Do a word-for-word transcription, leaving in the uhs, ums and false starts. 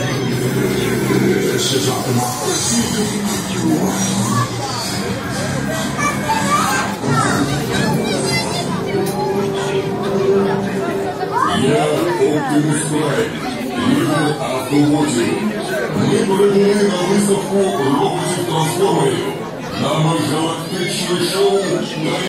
Я Оптимус Прайм, лідер автовозів. Ми перебули на виставку роботів-трансформерів. На галактичне шоу